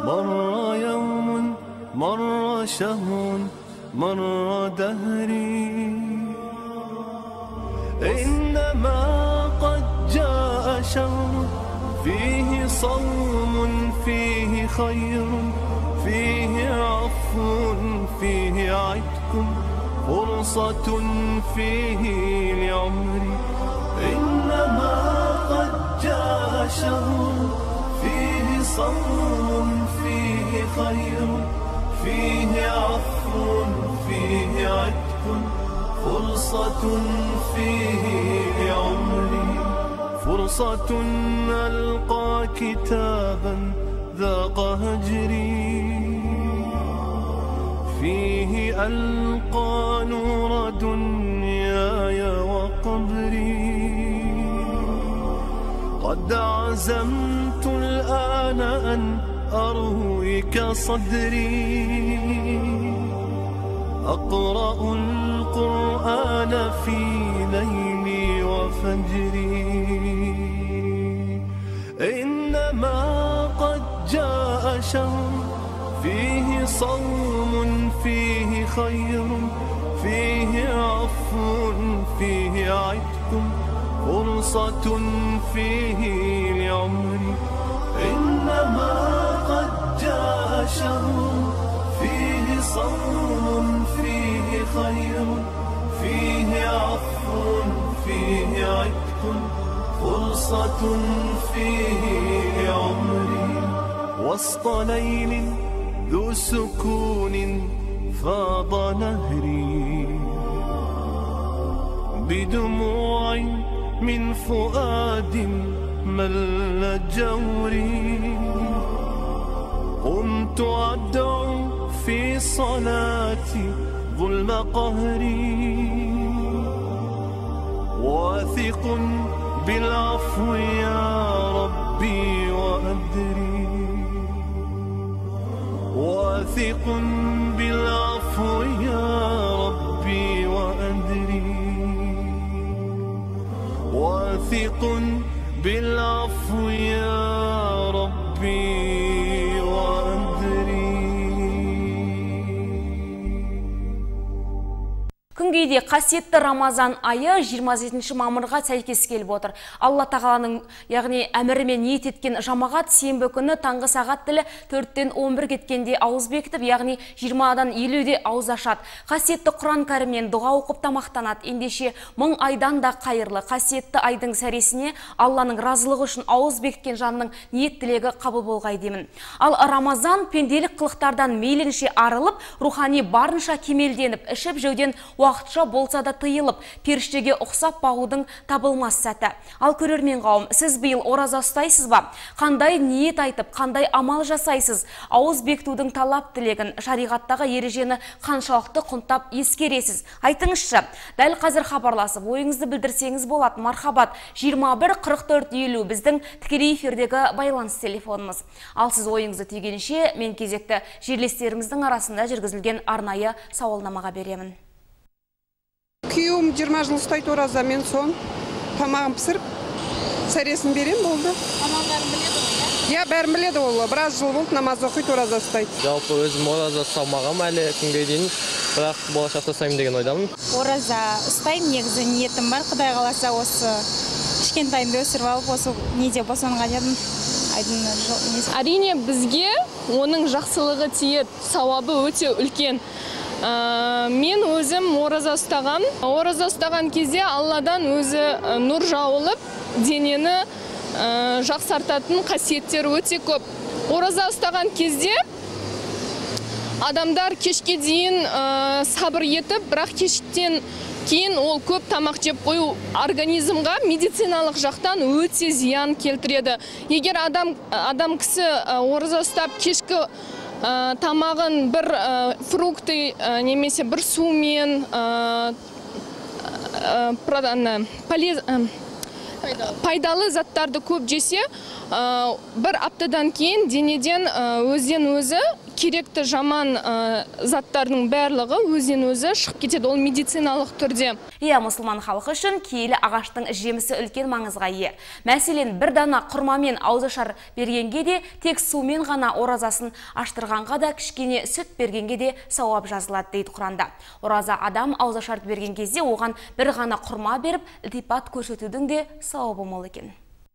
مر يوم مر شهر مر دهري إنما قد جاء شهر فيه صوم فيه خير فيه عفو فيه عتق فرصة فيه لعمري إنما قد جاء شهر فيه صوم فيه خير فيه عفو فيه عتق فرصة فيه لعمري فرصة ألقى كتابا ذاق هجري فيه ألقى نور دنياي وقبري قد عزمت الآن أن أرويك صدري أقرأ القرآن في ليلي وفجري إنما قد جاء شهر فيه صوم فيه خير فيه عفو فيه عتق فرصة فيه لعمري إنما قد جاء شهر فيه صوم فيه خير فيه عفو فيه عتق فرصة فيه لعمري وسط ليل ذو سكون فاض نهري بدموع من فؤاد مل جوري قمت أدعو في صلاتي ظلم قهري واثق بالعفو يا ربي وأدري واثق بالعفو يا ربي وأدري واثق بالعفو يا ربي Күнгейде қасиетті Рамазан айы 27 мамырға сәйкес келіп отыр. Алла тағаланың, яғни әмірімен ниет еткен жамағат сенбі күні таңғы сағат тілі 4-тен 11 кеткенде ауыз бекітіп, яғни 20-дан 50-де ауыз ашады. Қасиетті Құран кәрімнен дұға оқып тамақтанады. Ендеше 1000 айдан да қайырлы қасиетті айдың сәресіне Алланың разылығы үшін ауыз бекіткен жанның ниет тілегі қабыл болғай деймін. Ал Рамазан пенделік қылықтардан мейлінше арылып, рухани барынша кемелденіп, ішіп жеуден уақытша болса да тыйылып, періштеге ұқсап бағудың табылмас сәті. Ал көрермен қауым, сіз биыл ораза ұстайсыз ба? Қандай ниет айтып, қандай амал жасайсыз? Ауыз бекітудің талап тілегін, шариғаттағы ережені қаншалықты құнттап ескересіз? Айтыңызшы, дәл қазір хабарласып, ойыңызды білдірсеңіз болады. Мархабат 21 44 50 біздің тікелей эфирдегі байланыс телефонымыз. Ал сіз ойыңызды түйгенше, мен кезекті жерлестеріміздің арасында жүргізілген арнайы сауалнамаға беремін. Күйеуім 20 жыл ұстайды ораза, мен сон тамағын пісіріп, сәресін берем болды. Амалдарын біледі ғой? Я, бәрін біледі ол. Біраз жыл болды, намаз оқиды, ораза ұстайды. Жалпы өзім ораза ұстамағам әлі күнге дейін, бірақ болашақта ұстаймын деген ойдамын. Ораза ұстаймын, негізі ниетім бар. Құдай қаласа осы кішкентайымды өсіріп алып, осы неде босанған едім. Әрине бізге оның жақсылығы тиеді, сауабы өте үлкен. Мен өзім ораза ұстаған. Ораза ұстаған кезде Алладан өзі нұр жауылып, денені жақсартатын қасиеттер өте көп. Ораза ұстаған кезде адамдар кешке дейін сабыр етіп, бірақ кештен кейін ол көп тамақ жеп қою организмға медициналық жақтан өте зиян келтіреді. Егер адам кісі ораза ұстап кешкі тамағын бір фрукты немесе бір сумен пайдалы заттарды көп жесе, бір аптадан кейін денеден өзден өзі керекті жаман заттардың барлығы өзінен өзі шығып кетеді, ол медициналық түрде. Иә, мұсылман халқы үшін киелі ағаштың жемісі үлкен маңызға ие. Мәселен, бір дана құрмамен ауызашар бергенге де, тек сумен ғана оразасын аштырғанға да, кішкене сүт бергенге де сауап жазылады дейді Құранда. Ораза адам ауызашарды берген кезде оған бір ғана құрма беріп, ілтипат көрсетудің де сауабы мол екен.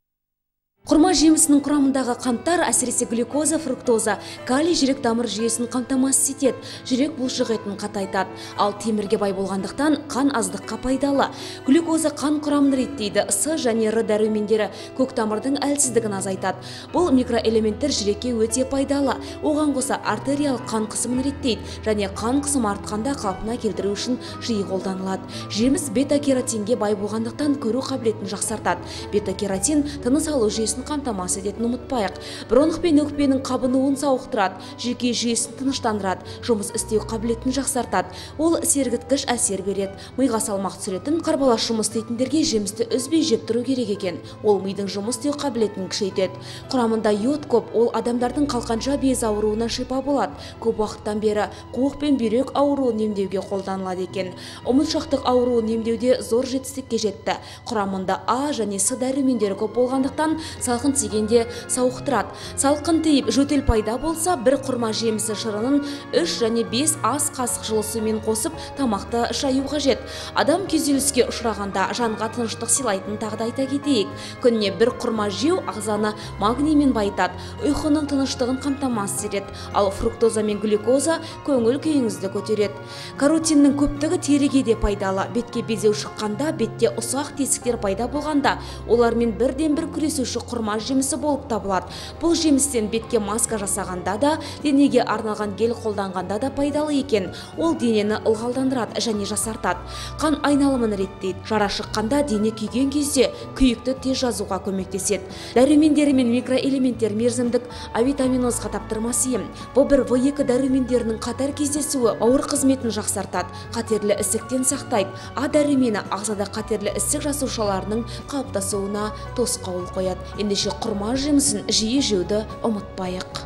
Құрма жемісінің құрамындағы қанттар әсіресе глюкоза, фруктоза, калий жүрек тамыр жүйесін қамтамасыз етеді, жүрек бұлшық етін қатайтады. Ал темірге бай болғандықтан қан аздыққа пайдалы. Глюкоза қан құрамын реттейді, С және Р дәрумендері көк тамырдың әлсіздігін азайтады. Бұл микроэлементтер жүрекке өте пайдалы. Оған қоса артериялық қан қысымын реттейді және қан қысымы артқанда қалпына келтіру үшін жиі қолданылады. Жеміс бета-кератинге бай болғандықтан көру қабілетін жақсартады. Бета-кератин тыныс алу жүйесін қамтамасыз ететінін ұмытпайық. Бронх пен өкпенің қабынуын сауықтырады, жүйке жүйесін тыныштандырады, жұмыс істеу қабілетін жақсартады. Ол сергіткіш әсер береді. Миға салмақ түсіретін, қарбалас жұмыс істейтіндерге жемісті үзбей жеп тұру керек екен. Ол мидың жұмыс істеу қабілетін күшейтеді. Құрамында йод көп, ол адамдардың қалқанша без ауруына шипа болады. Көп уақыттан бері қуық пен бүйрек ауруын емдеуге қолданылады екен. Ұмытшақтық ауруын емдеуде зор жетістікке жетті. Құрамында А және С дәрумендері көп болғандықтан салқын тигенде сауықтырады. Салқын тиіп жөтел пайда болса, бір құрма жемісі шырынын 3 және 5 ас қасық жылы сумен қосып тамақты шаю қажет. Адам күйзеліске ұшырағанда жанға тыныштық сыйлайтын тағы да айта кетейік. Күніне бір құрма жеу ағзаны магниймен байытады, ұйқының тыныштығын қамтамасыз етеді. Ал фруктоза мен глюкоза көңіл күйіңізді көтереді. Каротиннің көптігі теріге де пайдалы. Бетке безеу шыққанда, бетте ұсақ тесіктер пайда болғанда, олармен бірден бір күресуші құрма жемісі болып табылады. Бұл жемістен бетке маска жасағанда да, денеге арналған гель қолданғанда да пайдалы екен. Ол денені ылғалдандырады және жасартады. Қан айналымын реттейді. Жара шыққанда дене күйген кезде күйікті тез жазуға көмектеседі. Дәрумендері мен микроэлементтер мерзімдік авитаминозға таптырмас ем. Бұл бір В2 дәрумендерінің қатар кездесуі ауыр қызметін жақсартады, қатерлі ісіктен сақтайды. А дәрумені ағзада қатерлі ісік жасушаларының қалыптасуына тосқауыл қояды. Ендеше құрма жемісін жиі жеуді ұмытпайық.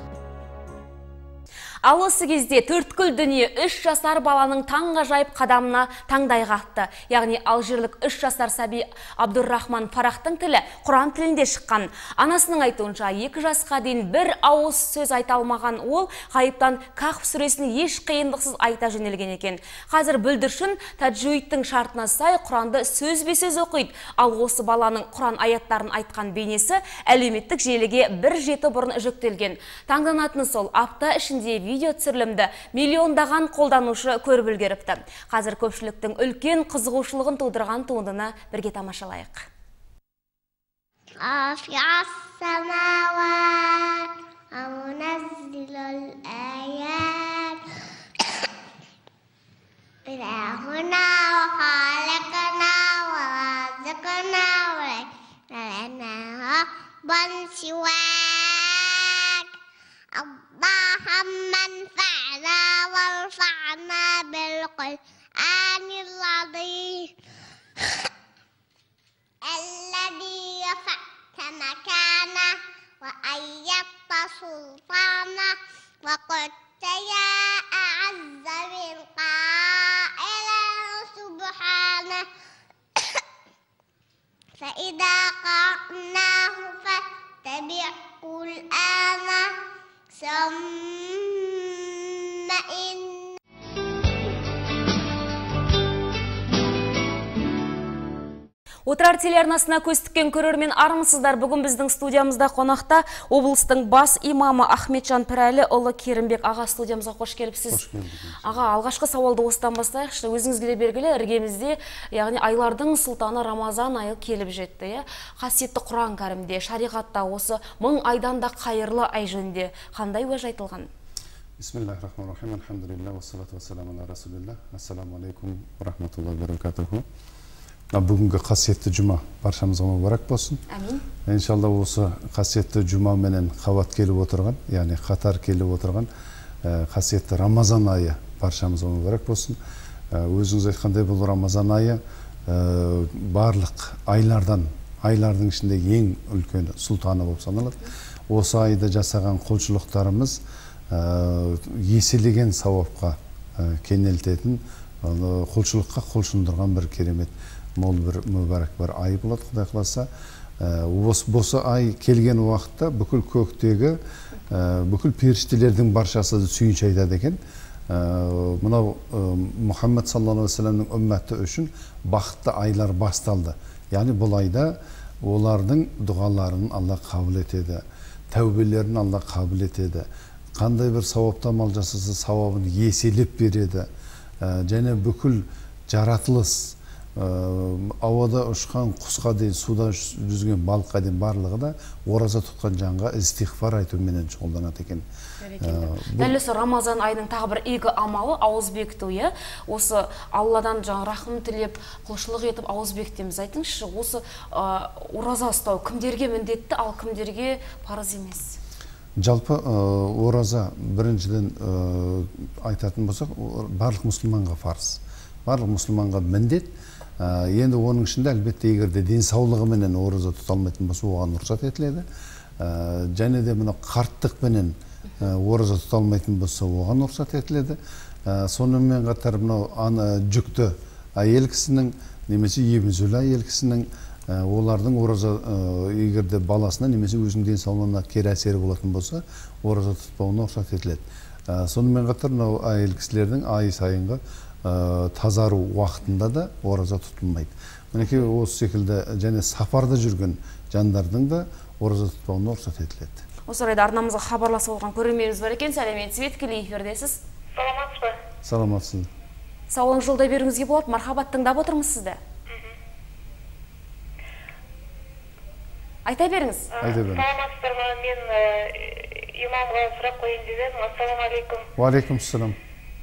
Ал осы кезде төрткүл дүние 3 жасар баланың таңғажайып қадамына таңдай қақты. Яғни алжирлік 3 жасар сәби Абдуррахман Фарахтың тілі Құран тілінде шыққан. Анасының айтуынша 2 жасқа дейін бір ауыз сөз айта алмаған ол ғайыптан Кахф сүресін еш қиындықсыз айта жөнелген екен. Қазір бүлдіршін таджуидтің шартына сай Құранды сөзбе-сөз оқиды. Ал осы баланың Құран аяттарын айтқан бейнесі әлеуметтік желіге бір жеті бұрын жүктелген. Таңданатыны сол, апта ішінде видео түсірілімді миллиондаған қолданушы көріп үлгеріпті. Қазір көпшіліктің үлкен қызығушылығын тудырған туындыны бірге тамашалайық. اللهم انفعنا وارفعنا بالقرآن العظيم الذي رفعت مكانه وأيدت سلطانه وقلت يا أعز من قائل سبحانه فإذا قرأناه فاتبع قرآنه ثم إن Отырар телеарнасына көз тіккен көрермен армысыздар. Бүгін біздің студиямызда қонақта облыстың бас имамы Ахметжан Пірәлі ұлы Керімбек аға студиямызға қош келіпсіз. Аға, алғашқы сауалды осыдан бастайықшы. Өзіңізге де белгілі, іргемізде, яғни айлардың сұлтаны Рамазан айы келіп жетті. Қасиетті Құран кәрімде, шариғатта осы 1000 айдан да қайырлы ай жөнінде қандай уәж айтылған? Бисмиллахир-рахманир-рахим. Алхамдулиллах, вассалату вассаламу аля расулиллах. Ассаламу алейкум ва рахматуллахи ва баракатуху. Бүгінгі қасиетті жұма баршамызға мүбәрәк болсын. Амин. Иншалла осы қасиетті жұма менен қабат келіп отырған, яғни қатар келіп отырған қасиетті Рамазан айы баршамызға мүбәрәк болсын. Өзіңіз айтқандай бұл Рамазан айы барлық айлардың ішінде ең үлкен сұлтаны болып саналады. Осы айда жасаған құлшылықтарымыз еселеген сауапқа кенелтетін, құлшылыққа құлшындырған бір керемет мол бір мүбәрәк бір ай болады, Құдай қаласа. Осы ай келген уақытта бүкіл көктегі бүкіл періштелердің баршасы сүйінші айтады екен. Мынау Мұхаммед саллаллаху алейхи вассаламның үмметі үшін бақытты айлар басталды. Яғни бұл айда олардың дұғаларын Алла қабыл етеді, тәубелерін Алла қабыл етеді. Қандай бір сауапты амал жасаса сауабын еселеп береді. Және бүкіл жаратылыс, ауада ұшқан құсқа дейін, суда жүзген балыққа дейін барлығы да ораза тұтқан жанға истиғфар айтуменен шұғылданады екен. Дәл осы Рамазан айының тағы бір игі амалы ауыз бекіту. Осы Алладан жаңа рахым тілеп, құлшылық етіп ауыз бекітеміз. Айтыңызшы, осы ораза ұстау кімдерге міндетті, ал кімдерге парыз емес? Жалпы ораза біріншіден айтатын болсақ, барлық мұсылманға парыз, барлық мұсылманға міндет. Енді оның ішінде әлбетте егерде денсаулығыменен ораза тұта алмайтын болса, оған рұқсат етіледі. Және де мына қарттықпенен ораза тұта алмайтын болса, оған рұқсат етіледі. Сонымен қатар мынау жүкті әйел кісінің, немесе емізулі әйел кісінің, олардың ораза егерде баласына немесе өзінің денсаулығына кері әсері болатын болса, ораза тұтпауына рұқсат етіледі. Сонымен қатар мынау әйел кісілердің ай сайынғы тазару уақытында да ораза тұтылмайды. Мінекей осы секілді және сапарда жүрген жандардың да ораза тұтпауына рұқсат етіледі. Осы орайда арнамызға хабарласып отырған көрерменіміз бар екен. Сәлеметсіз бе, тікелей эфирдесіз. Саламатсыз ба? Саламатсыз. Сауалыңызды жолдай беруіңізге болады. Мархабат, тыңдап отырмыз сізді. Айта беріңіз. Саламатсыздар ма? Мен имамға сұрақ қойайын деп едім. Ассалаумағалейкум. Уағалейкумассалам.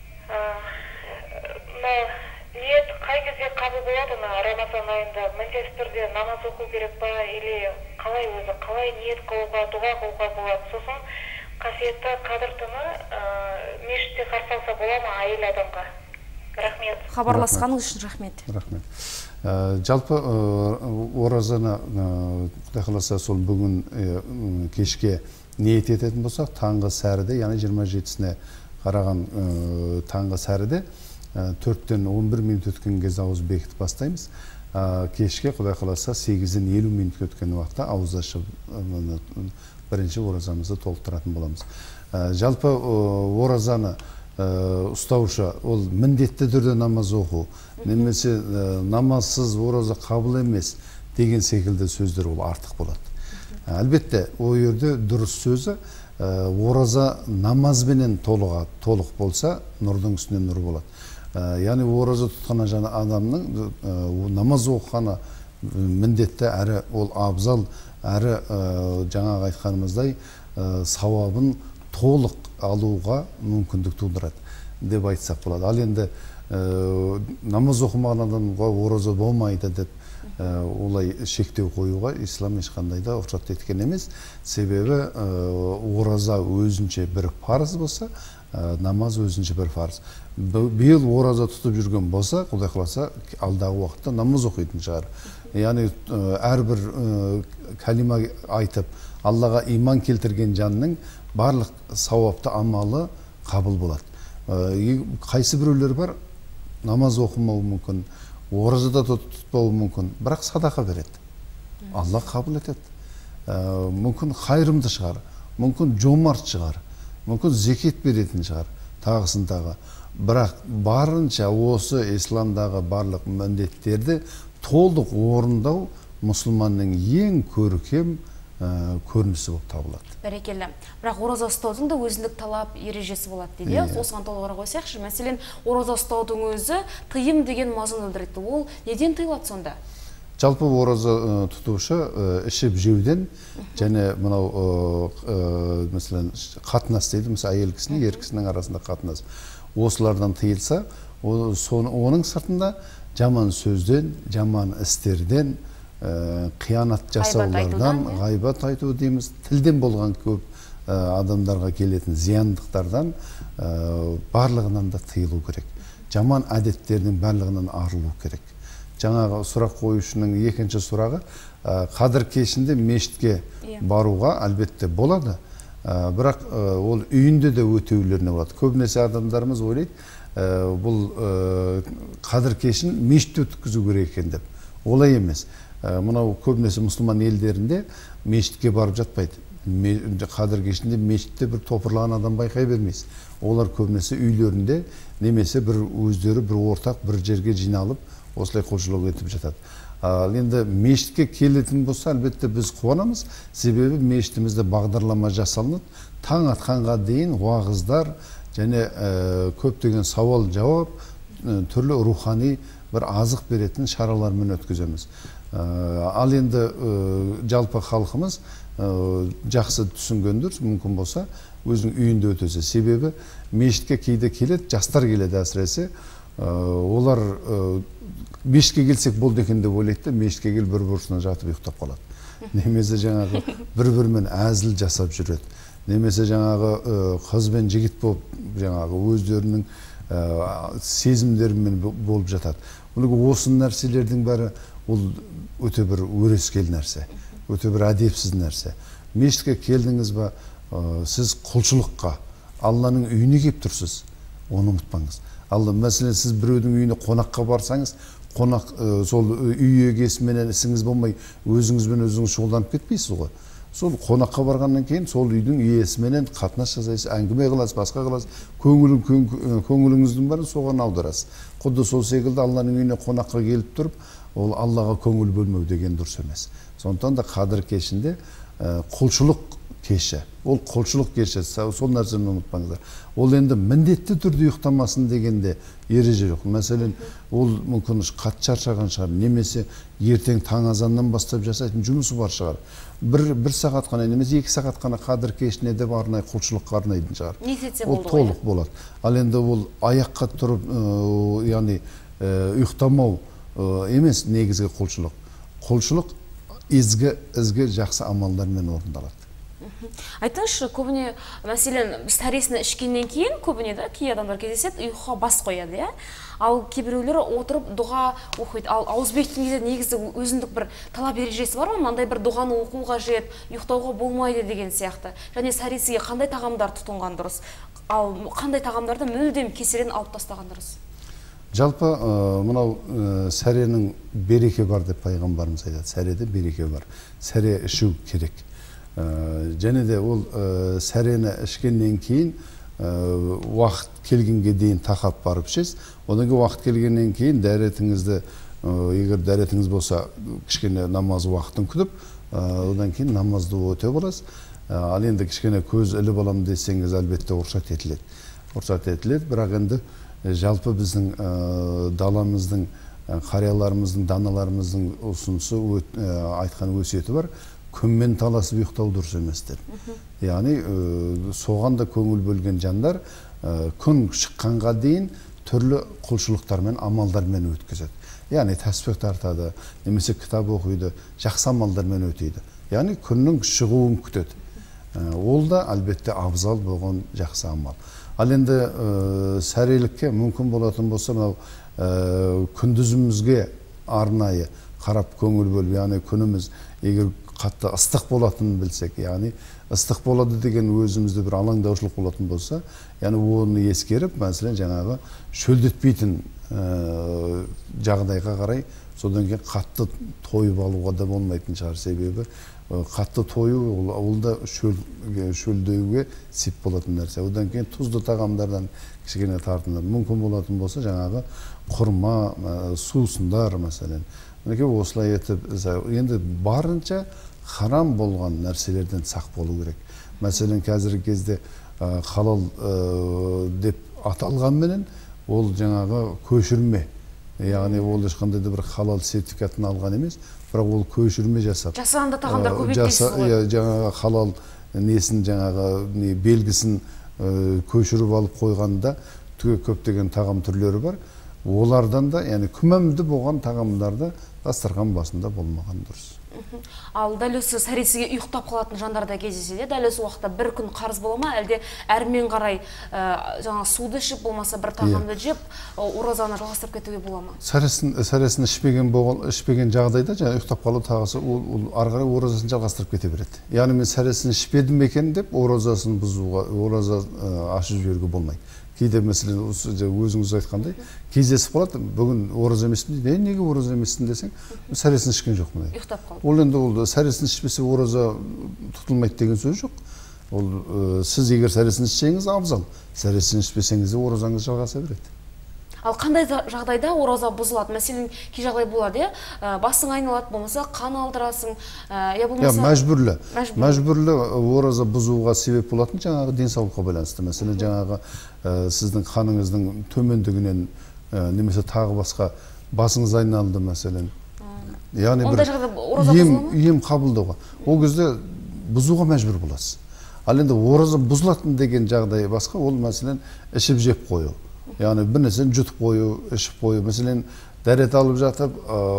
Ниет қай кезде қабыл болады Рамазан айында? Міндетті түрде намаз оқу керек па, или қалай өзі, қалай ниет қылуға, дұға қылуға болады? Сосын қасиетті қадір түні мешітте қарсы алса бола ма әйел адамға? Рахмет. Хабарласқаныңыз үшін рахмет. Рахмет. Жалпы оразаны Құдай қаласа сол бүгін кешке ниет ететін болсақ, таңғы сәріде, яғни 27-сіне қараған таңғы сәріде 4-тен 11 минут өткен кезде ауыз бекітіп бастаймыз. Кешке Құдай қаласа 8-ден 50 минут өткен уақытта ауыз ашып бірінші оразамызды толықтыратын боламыз. Жалпы оразаны ұстаушы ол міндетті түрде намаз оқу, немесе намазсыз ораза қабыл емес деген секілді сөздер ол артық болады. Әлбетте, о жерде дұрыс сөзі ораза намазбенен толық болса, нұрдың үстінен нұр болады. Яғни ораза тұтқан адамның намаз оқығаны міндетті, әрі ол абзал, әрі жаңағы айтқанымыздай сауабын толық алуға мүмкіндік тудырады деп айтсақ болады. Ал енді намаз оқымаған адамға ораза болмайды деп олай шектеу қоюға ислам ешқандай да рұқсат еткен емес. Себебі ораза өзінше бір парыз болса, намаз өзінше бір парыз. Биыл ораза тұтып жүрген болса, Құдай қаласа алдағы уақытта намаз оқитын шығар. Яғни әрбір кәлима айтып, Аллаға иман келтірген жанның барлық сауапты амалы қабыл болады. Қайсы біреулер бар, намаз оқымауы мүмкін, оразада тұтпауы мүмкін, бірақ садақа береді. Алла қабыл етеді. Мүмкін қайырымды шығар, мүмкін жомарт шығар, мүмкін зекет беретін шығар, тағысын тағы. Бірақ барынша осы исламдағы барлық міндеттерді толық орындау мұсылманның ең көркем көрінісі болып табылады. Бәрекелді. Бірақ ораза ұстаудың да өзіндік талап ережесі болады дейді. Осыған толығырақ қойсайықшы. Мәселен, ораза ұстаудың өзі тыйым деген мазмұн білдіреді. Ол неден тыйылады сонда? Жалпы ораза тұтушы ішіп жеуден және мынау мәселен қатынас дейді, мысалы әйел кісінің, ер кісінің арасында қатынас. Осылардан тыйылса, оның сыртында жаман сөзден, жаман істерден, қиянат жасаулардан, ғайбат айту дейміз, тілден болған көп адамдарға келетін зияндықтардан барлығынан да тыйылу керек. Жаман әдеттердің барлығынан арылу керек. Жаңағы сұрақ қойушының екінші сұрағы, қадір кешінде мешітке баруға әлбетте болады. Бірақ ол үйінде де өтеулеріне болады. Көбінесе адамдарымыз ойлайды, бұл қадір кешін мешітте өткізу керек екен деп. Олай емес. Мынау көбінесе мұсылман елдерінде мешітке барып жатпайды. Қадір кешінде мешітте бір топырлаған адам байқай бермейсіз. Олар көбінесе үйлерінде немесе бір өздері бір ортақ бір жерге жиналып осылай құлшылық етіп жатады. Ал енді мешітке келетін болса, әлбетте біз қуанамыз. Себебі мешітімізде бағдарлама жасалынып, таң атқанға дейін уағыздар және көптеген сауал жауап, түрлі рухани бір азық беретін шаралармен өткіземіз. Ал енді жалпы халқымыз жақсы түсінгендір, мүмкін болса өзінің үйінде өтесе. Себебі мешітке кейде келеді, жастар келеді әсіресе. Олар мешітке келсек болды екен деп ойлайды, мешітке келіп бір бұрышына жатып ұйықтап қалады. Немесе жаңағы бір-бірімен әзіл жасап жүреді. Немесе жаңағы қыз бен жігіт болып, жаңағы өздерінің сезімдерімен болып жатады. Осы нәрселердің бәрі ол өте бір өрескел нәрсе, өте бір әдепсіз нәрсе. Мешітке келдіңіз ба, сіз құлшылыққа, Алланың үйіне келіп тұрсыз, оны ұмытпаңыз. Алла, мәселен, сіз біреудің үйіне қонаққа барсаңыз, қонақ сол үй егесіменен ісіңіз болмай, өзіңізбен өзіңіз шұғылданып кетпейсіз ғой. Сол қонаққа барғаннан кейін сол үйдің иесіменен қатынас жасайсыз, әңгіме қыласыз, басқа қыласыз, көңіліңіздің бәрін соған аударасыз. Құдды сол секілді Алланың үйіне қонаққа келіп тұрып, ол Аллаға көңіл бөлмеу деген дұрыс емес. Сондықтан да қадір кешінде құлшылық кеші, ол құлшылық кеші, сол нәрсені ұмытпаңыздар. Ол енді міндетті түрде ұйықтамасын дегенде ереже жоқ. Мәселен, ол мүмкін қатты шаршаған шығар, немесе ертең таң азаннан бастап жасайтын жұмысы бар шығар. Бір сағат қана, немесе 2 сағат қана қадір кешіне деп арнай құлшылыққа арнайтын шығар. Ол толық болады. Ал енді ол аяққа тұрып, яғни ұйықтамау емес негізгі құлшылық. Құлшылық ізгі жақсы амалдармен орындалады. Айтыңызшы, көбіне, мәселен, біз тәресіні ішкеннен кейін, көбіне да кей адамдар кездеседі, ұйқыға бас қояды, ал кейбіреулер отырып дұға оқиды. Ал ауызбектің кезде негізі өзіндік бір талап ережесі бар ма? Мынандай бір дұғаны оқу қажет, ұйықтауға болмайды деген сияқты. Және сәресіге қандай тағамдар тұтынған дұрыс? Ал қандай тағамдарды мүлдем кесерден алып тастаған дұрыс? Жалпы мынау сәренің береке бар деп пайғамбарымыз айтады. Сәреде береке бар. Сәре ішу керек. Және де ол сәрені ішкеннен кейін уақыт келгенге дейін тақап барып ішесіз. Одан кейін уақыт келгеннен кейін дәретіңізді, егер дәретіңіз болса, кішкене намаз уақытын күтіп, одан кейін намазды өте боласыз. Ал енді кішкене көз іліп алам десеңіз, әлбетте рұқсат етіледі. Рұқсат етіледі, бірақ енді жалпы біздің даламыздың, қарияларымыздың, даналарымыздың ұсынысы айтқан өсиеті бар. Күнмен таласып ұйықтау дұрыс емес деп. Яғни соған да көңіл бөлген жандар күн шыққанға дейін түрлі құлшылықтармен, амалдармен өткізеді. Яғни тәсбих тартады, немесе кітап оқиды, жақсы амалдармен өтейді. Яғни күннің шығуын күтеді. Ол да әлбетте абзал болған жақсы амал. Ал енді сәрелікке мүмкін болатын болса, күндізімізге арнайы қарап көңіл бөліп, яғни күніміз егер қатты ыстық болатынын білсек, яғни ыстық болады деген өзімізде бір алаңдаушылық болатын болса, яғни оны ескеріп, мәселен жаңағы шөлдетпейтін жағдайға қарай, содан кейін қатты тойып алуға да болмайтын шығар. Себебі қатты тою ол да шөлдеуге сеп болатын нәрсе. Одан кейін тұзды тағамдардан кішкене тартынып, мүмкін болатын болса, жаңағы құрма, сусындар мәселен. Осылай етіп, енді барынша харам болған нәрселерден сақ болу керек. Мәселен, қазіргі кезде халал деп аталғанменен, ол жаңағы көшірме. Яғни ол ешқандай да бір халал сертификатын алған емес, бірақ ол көшірме жасап. Жасағанда тағамдар көбейтпейсіз ғой. Жаңағы халал несін, жаңағы белгісін көшіріп алып қойғанда көптеген тағам түрлері бар. Олардан да, яғни күмәнді болған тағамдарды дастархан басында болмаған дұрыс. Ал дәл осы сәресіге ұйықтап қалатын жандарда кездеседі. Дәл осы уақытта бір күн қарыз бола ма, әлде әрмен қарай жаңа суды ішіп болмаса бір тағамды жеп, оразаны жалғастырып кетуге бола ма? Сәресін ішпеген жағдайда жаңа ұйықтап қалу тағысы ол ары қарай оразасын жалғастырып кете береді. Яғни мен сәресін ішпедім екен деп оразасын бұзуға, ораза ашып жіберуге болмайды. Кейде мәселен өзіңіз айтқандай кездесіп қалады, бүгін ораза емеспін дейді. Неге ораза емессің десең, сәресін ішкен жоқпын дейді. Ұйықтап қалды. Ол енді ол сәресін ішпесе ораза тұтылмайды деген сөз жоқ. Ол сіз егер сәресін ішсеңіз абзал, сәресін ішпесеңіз де оразаңыз жалғаса береді. Ал қандай жағдайда ораза бұзылады? Мәселен, кей жағдай болады, басың айналады, болмаса қан алдырасың, я болмаса мәжбүрлі ораза бұзуға себеп болатын жаңағы денсаулыққа байланысты. Мәселен, жаңағы сіздің қаныңыздың төмендігінен немесе тағы басқа басыңыз айналды мәселен. Яғни бір ем қабылдауға. Ол кезде бұзуға мәжбүр боласыз. Ал енді ораза бұзылатын деген жағдай басқа, ол мәселен ішіп жеп қою. Яғни бір нәрсені жұтып қою, ішіп қою. Мәселен, дәрет алып жатып,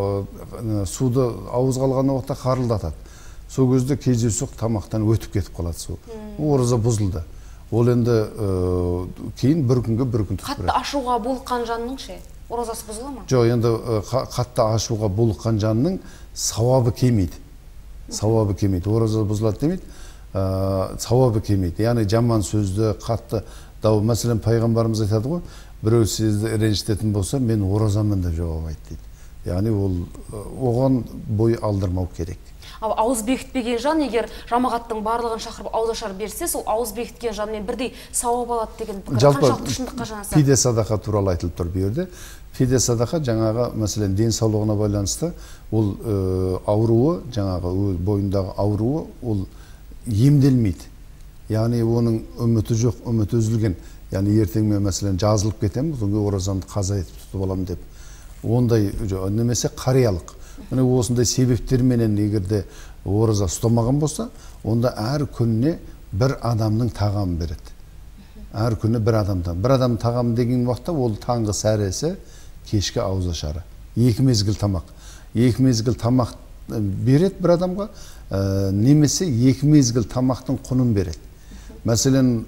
суды ауызға алған уақытта қарылдатады. Сол кезде кездейсоқ тамақтан өтіп кетіп қалады су. Ораза бұзылды. Ол енді кейін бір күнге бір күн тұтып береді. Қатты ашуға булыққан жанның ше, оразасы бұзыла ма? Жоқ, енді қатты ашуға булыққан жанның сауабы кемейді. Сауабы кемейді. Ораза бұзылады демейді, сауабы кемейді. Яғни жаман сөзді, қатты дау. Мәселен, пайғамбарымыз айтады ғой, біреу сізді ренжітетін болса, мен оразамын деп жауап айт дейді. Яғни оған бой алдырмау керек. Ал ауыз бекітпеген жан, егер жамағаттың барлығын шақырып ауыз ашар берсе, сол ауыз бекіткен жанмен бірдей сауап алады деген пікір қаншалықты шындыққа жанасады? Фиде садақа туралы айтылып тұр бұл жерде. Фиде садақа жаңағы, мәселен, денсаулығына байланысты, ол ауруы, жаңағы бойындағы ауруы, ол емделмейді. Яғни оның үміті жоқ, үміті үзілген. Яғни ертең мен мәселен жазылып кетемін, бүгінгі оразамды қаза етіп тұтып аламын деп. Ондай немесе қариялық. Міне осындай себептерменен егерде ораза ұстамаған болса, онда әр күніне бір адамның тағамын береді. Әр күні бір адамдан. Бір адам тағамы деген уақытта ол таңғы сәресі, кешкі ауыз ашары. 2 мезгіл тамақ. 2 мезгіл тамақ береді бір адамға, немесе 2 мезгіл тамақтың құнын береді. Мәселен,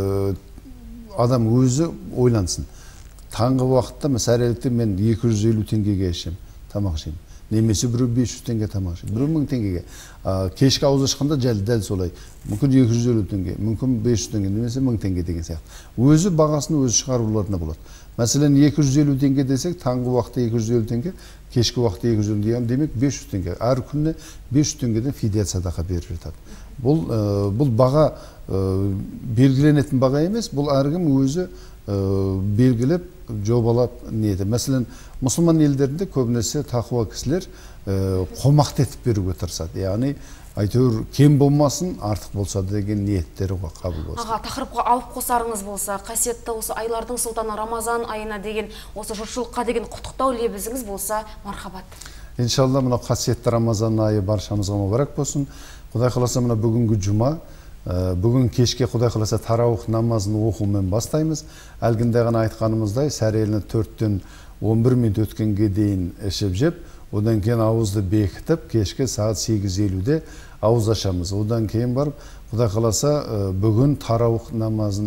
адам өзі ойлансын. Таңғы уақытта, сәрелікте мен 250 теңгеге ішем, тамақ ішем. Немесе біреу 500 теңге тамақ ішем, біреу 1000 теңгеге. Кешкі ауыз ашқанда дәл солай. Мүмкін 250 теңге, мүмкін 500 теңге, немесе 1000 теңге деген сияқты. Өзі бағасын өзі шығаруларына болады. Мәселен, 250 теңге десек, таңғы уақытта 250 теңге, кешкі уақытта 250 теңге, демек 500 теңге. Әр күніне 500 теңгеден фидия садақа беріп жатады. Бұл баға белгіленетін баға емес, бұл әркім өзі белгілеп, жобалап неді. Мәселен, мұсылман елдерінде көбінесе тақуа кісілер қомақты етіп беруге тырысады. Яғни, әйтеуір кем болмасын, артық болса деген ниеттері қабыл болсын. Аға, тақырыпқа алып қосарыңыз болса, қасиетті осы айлардың сұлтаны Рамазан айына деген, осы жұртшылыққа деген құттықтау лебізіңіз болса, мархабат. Иншалла, мына қасиетті Рамазан айы баршамызға мүбәрәк болсын. Құдай қаласа, мына бүгінгі жұма, бүгін кешке Құдай қаласа тараух намазын оқумен бастаймыз. Әлгінде ғана айтқанымыздай, сәреліні 4-тен 11 минут өткенге дейін ішіп жеп, одан кейін ауызды бекітіп, кешке сағат 8:50-де ауыз ашамыз. Одан кейін барып, Құдай қаласа бүгін тараух намазын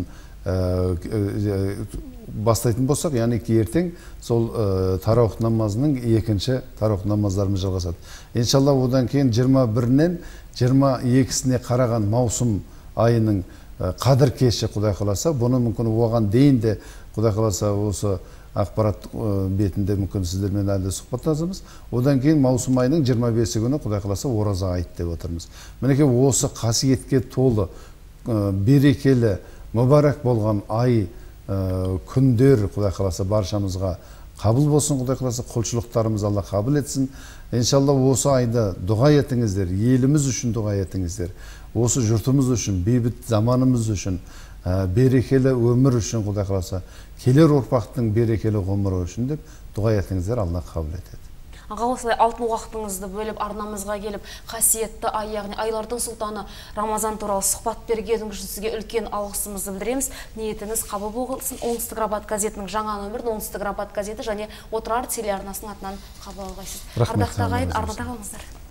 бастайтын болсақ, яғни ертең сол тараух намазының екінші тараух намаздарымыз жалғасады. Иншалла, одан кейін 21-нен 22-сіне қараған маусым айының қадір кеші Құдай қаласа, бұны мүмкін оған дейін де Құдай қаласа осы ақпарат бетінде мүмкін сіздермен әлде сұхбаттасамыз. Одан кейін маусым айының 25-і күні Құдай қаласа ораза айт деп отырмыз. Мінекей осы қасиетке толы, берекелі, мүбәрәк болған ай, күндер Құдай қаласа баршамызға қабыл болсын. Құдай қаласа құлшылықтарымыз Алла қабыл етсін. Иншалла, осы айда дұға етіңіздер, еліміз үшін дұға етіңіздер. Осы жұртымыз үшін, бейбіт заманымыз үшін, берекелі өмір үшін Құдай қаласа, келер ұрпақтың берекелі ғұмыры үшін деп дұға етіңіздер, Алла қабыл етеді. Аға, осылай алтын уақытыңызды бөліп арнамызға келіп, қасиетті ай, яғни айлардың сұлтаны Рамазан туралы сұхбат бергеніңіз үшін сізге үлкен алғысымызды білдіреміз. Ниетіңіз қабыл болсын. Оңтүстік Рабат газетінің жаңа нөмірін Оңтүстік Рабат газеті және Отырар телеарнасының атынан қабыл алғайсыз. Ардақты ағайын, арнада қалыңыздар.